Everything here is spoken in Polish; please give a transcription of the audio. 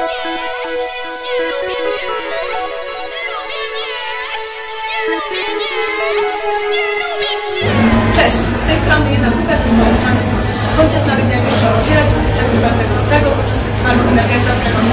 Cześć, z tej strony jedna druga zespołu Sansu. Bądźcie z nami w najbliższą niedzielę 25 lutego podczas festiwalu Emergencja